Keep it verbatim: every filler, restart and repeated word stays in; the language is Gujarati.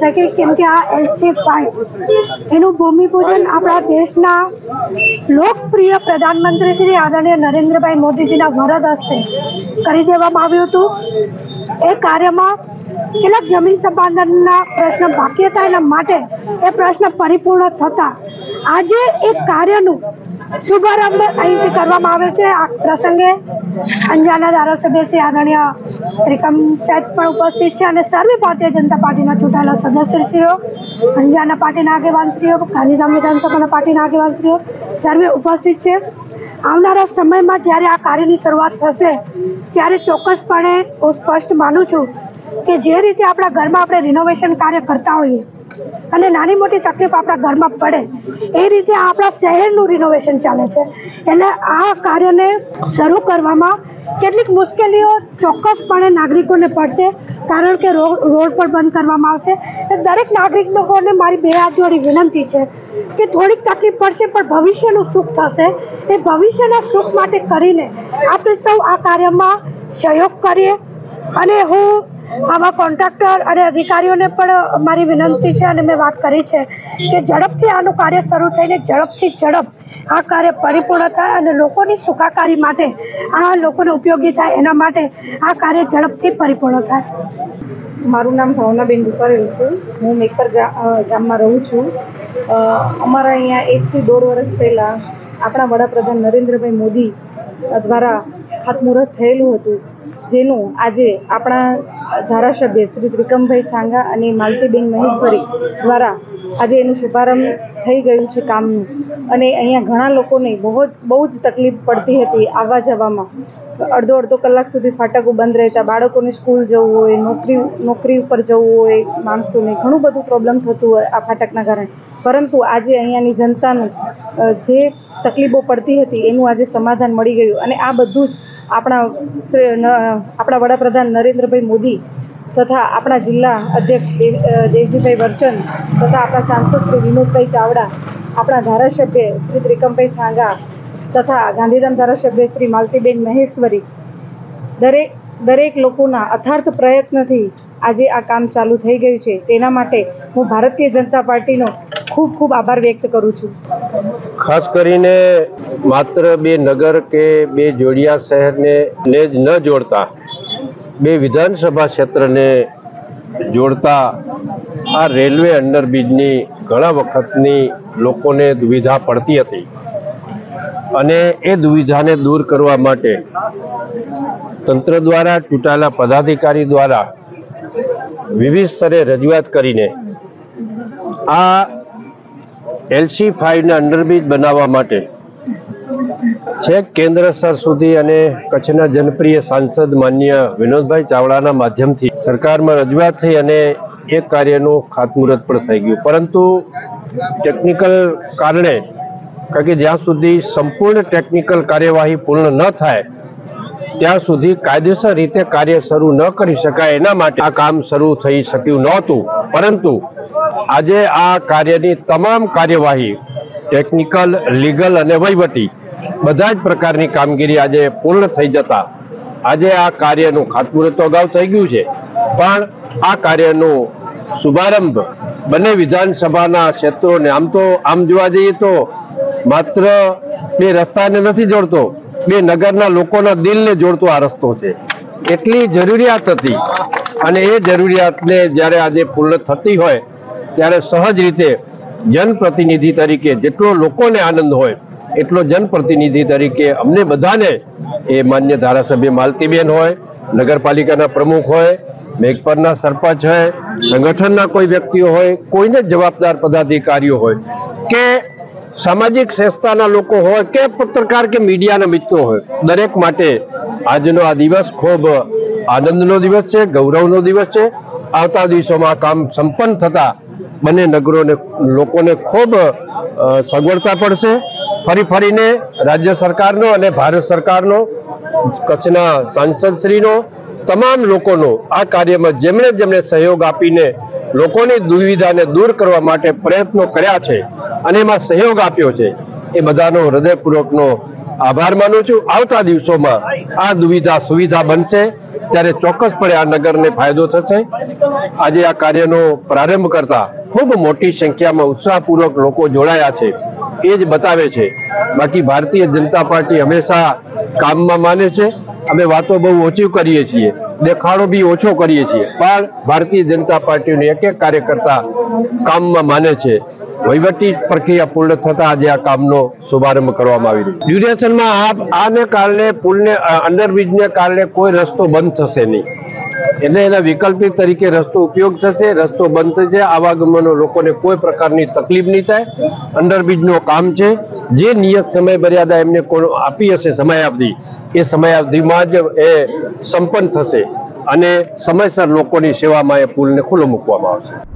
શકી, કેમ કે આ એલસી ફાઈવ એનું ભૂમિપૂજન આપણા દેશના લોકપ્રિય પ્રધાનમંત્રી શ્રી આદરણીય નરેન્દ્રભાઈ મોદીજીના વરદ હસ્તે કરી દેવામાં આવ્યું હતું। એ કાર્યમાં કેટલાક જમીન સંપાદનના પ્રશ્ન બાકી હતા, એના માટે એ પ્રશ્ન પરિપૂર્ણ થતા આજે એક કાર્યનું શુભારંભ અહીંથી કરવામાં આવે છે। આ પ્રસંગે અંજારના ધારાસભ્ય શ્રી આદરણીય ત્રિકમ સાહેબ પણ ઉપસ્થિત છે અને સર્વે ભારતીય જનતા પાર્ટીના ચૂંટાયેલા સદસ્યશ્રીઓ, અંજારના પાર્ટીના આગેવાનશ્રીઓ, ગાંધીધામ વિધાનસભાના પાર્ટીના આગેવાનશ્રીઓ સર્વે ઉપસ્થિત છે। આવનારા સમયમાં જ્યારે આ કાર્યની શરૂઆત થશે ત્યારે ચોક્કસપણે હું સ્પષ્ટ માનું છું કે જે રીતે આપણા ઘરમાં આપણે રિનોવેશન કાર્ય કરતા હોઈએ અને નાની મોટી તકલીફ આપણા ઘરમાં પડે એ રીતે આપણા શહેરનું રિનોવેશન ચાલે છે, એટલે આ કાર્યને શરૂ કરવામાં કેટલીક મુશ્કેલીઓ ચોક્કસપણે નાગરિકોને પડશે, કારણ કે રોડ પર બંધ કરવામાં આવશે। દરેક નાગરિકોને મારી બે હાથ જોડી વિનંતી છે કે થોડીક તકલીફ પડશે પણ ભવિષ્યનું સુખ થશે। એ ભવિષ્યના સુખ માટે કરીને આપણે સૌ આ કાર્યમાં સહયોગ કરીએ અને હું આવા કોન્ટ્રાક્ટર અને અધિકારીઓને પણ મારી વિનંતી છે અને મેં વાત કરી છે કે ઝડપથી આનું કાર્ય શરૂ થઈને ઝડપથી ઝડપ આ કાર્ય પરિપૂર્ણ થાય અને લોકોની સુખાકારી માટે, આ લોકોને ઉપયોગી થાય એના માટે આ કાર્ય ઝડપથી પરિપૂર્ણ થાય। મારું નામ ભાવનાબેન રૂપારેલ છે, હું મેકર ગામમાં રહું છું। અમારા અહીંયા એકથી દોઢ વર્ષ પહેલાં આપણા વડાપ્રધાન નરેન્દ્રભાઈ મોદી દ્વારા ખાતમુહૂર્ત થયેલું હતું, જેનું આજે આપણા ધારાસભ્ય શ્રી ત્રિકમભાઈ છાંગા અને માલતીબેન મહેશ્વરી દ્વારા આજે એનું શુભારંભ થઈ ગયું છે કામનું। અને અહીંયા ઘણા લોકોને બહુ જ બહુ જ તકલીફ પડતી હતી આવવા જવામાં, અડધો અડધો કલાક સુધી ફાટકો બંધ રહેતા, બાળકોને સ્કૂલ જવું હોય, નોકરી નોકરી ઉપર જવું હોય, માણસોને ઘણું બધું પ્રોબ્લેમ થતું હોય આ ફાટકના કારણે, પરંતુ આજે અહીંયાની જનતાનું જે તકલીફો પડતી હતી એનું આજે સમાધાન મળી ગયું અને આ બધું જ આપણા આપણા વડાપ્રધાન નરેન્દ્રભાઈ મોદી તથા આપણા જિલ્લા અધ્યક્ષ દેવજીભાઈ વર્ચન તથા આપણા સાંસદ શ્રી વિનોદભાઈ ચાવડા, આપણા ધારાસભ્ય શ્રી ત્રિકમભાઈ છાંગા તથા ગાંધીધામ ધારાસભ્ય શ્રી માલતીબેન મહેશ્વરી દરેક દરેક લોકોના અથાર્થ પ્રયત્નથી આજે આ કામ ચાલુ થઈ ગયું છે। તેના માટે હું ભારતીય જનતા પાર્ટીનો ખૂબ ખૂબ આભાર વ્યક્ત કરું છું। ખાસ કરીને માત્ર બે નગર કે બે જોડિયા શહેરને ને જ ન જોડતા બે વિધાનસભા ક્ષેત્રને જોડતા આ રેલવે અંડરબ્રિજની ઘણા વખતની લોકોને દુવિધા પડતી હતી અને એ દુવિધાને દૂર કરવા માટે તંત્ર દ્વારા, ચૂંટાયેલા પદાધિકારી દ્વારા વિવિધ સ્તરે રજૂઆત કરીને આ એલસી ફાઈવના અંડરબ્રિજ બનાવવા માટે છેક કેન્દ્ર સ્તર સુધી અને કચ્છના જનપ્રિય સાંસદ માનનીય વિનોદભાઈ ચાવડાના માધ્યમથી સરકારમાં રજૂઆત થઈ અને એ કાર્યનું ખાતમુહૂર્ત પણ થઈ ગયું, પરંતુ ટેકનિકલ કારણે, કારણ કે જ્યાં સુધી સંપૂર્ણ ટેકનિકલ કાર્યવાહી પૂર્ણ ન થાય ત્યાં સુધી કાયદેસર રીતે કાર્ય શરૂ ન કરી શકાય, એના માટે આ કામ શરૂ થઈ શક્યું નહોતું। પરંતુ આજે આ કાર્યની તમામ કાર્યવાહી ટેકનિકલ, લીગલ અને વહીવટી બધા જ પ્રકારની કામગીરી આજે પૂર્ણ થઈ જતા આજે આ કાર્યનું ખાતમુહૂર્ત અગાઉ થઈ ગયું છે, પણ આ કાર્યનું શુભારંભ બંને વિધાનસભાના ક્ષેત્રોને, આમ તો આમ જોવા જઈએ તો માત્ર બે રસ્તાને નથી જોડતો, બે નગરના લોકોના દિલને જોડતો આ રસ્તો છે, એટલી જરૂરિયાત હતી અને એ જરૂરિયાતને જ્યારે આજે પૂર્ણ થતી હોય ત્યારે સહજ રીતે જનપ્રતિનિધિ તરીકે જેટલો લોકોને આનંદ હોય એટલો જનપ્રતિનિધિ તરીકે અમને બધાને, એ માન્ય ધારાસભ્ય માલતીબેન હોય, નગરપાલિકાના પ્રમુખ હોય, મેઘપરના સરપંચ હોય, સંગઠનના કોઈ વ્યક્તિઓ હોય, કોઈને જવાબદાર પદાધિકારીઓ હોય કે સામાજિક સંસ્થાના લોકો હોય કે પત્રકાર કે મીડિયાના મિત્રો હોય, દરેક માટે આજનો આ દિવસ ખૂબ આનંદનો દિવસ છે, ગૌરવનો દિવસ છે। આવતા દિવસોમાં આ કામ સંપન્ન થતા બંને નગરોને લોકોને ખૂબ સગવડતા પડશે। ફરી ફરીને રાજ્ય સરકારનો અને ભારત સરકારનો, કચ્છના સાંસદશ્રીનો, તમામ લોકોનો આ કાર્યમાં જેમણે જેમણે સહયોગ આપીને લોકોની દુવિધાને દૂર કરવા માટે પ્રયત્નો કર્યા છે અને એમાં સહયોગ આપ્યો છે એ બધાનો હૃદયપૂર્વકનો આભાર માનું છું। આવતા દિવસોમાં આ દુવિધા સુવિધા બનશે ત્યારે ચોક્કસપણે આ નગરને ફાયદો થશે. આજે આ કાર્યનો પ્રારંભ કરતા ખૂબ મોટી સંખ્યામાં ઉત્સાહપૂર્વક લોકો જોડાયા છે, એ જ બતાવે છે. બાકી ભારતીય જનતા પાર્ટી હંમેશા કામમાં માને છે. અમે વાતો બહુ ઓછી કરીએ છીએ, દેખાડો બી ઓછો કરીએ છીએ, પણ ભારતીય જનતા પાર્ટીનો એક એક કાર્યકર્તા કામમાં માને છે. વહીવટી પ્રક્રિયા પૂર્ણ થતા આજે આ કામનો શુભારંભ કરવામાં આવી રહ્યો. ડ્યુરેશનમાં આને કારણે પુલને અંડરબ્રિજને કારણે કોઈ રસ્તો બંધ થશે નહીં, એટલે એના વિકલ્પિત તરીકે રસ્તો ઉપયોગ થશે. રસ્તો બંધ થશે, આવાગમનો લોકોને કોઈ પ્રકારની તકલીફ નહીં થાય. અંડરબ્રિજનું કામ છે, જે નિયત સમય મર્યાદા એમને આપી હશે સમયાવધિ, એ સમયાવધિમાં જ એ સંપન્ન થશે અને સમયસર લોકોની સેવામાં એ પુલને ખુલ્લો મૂકવામાં આવશે.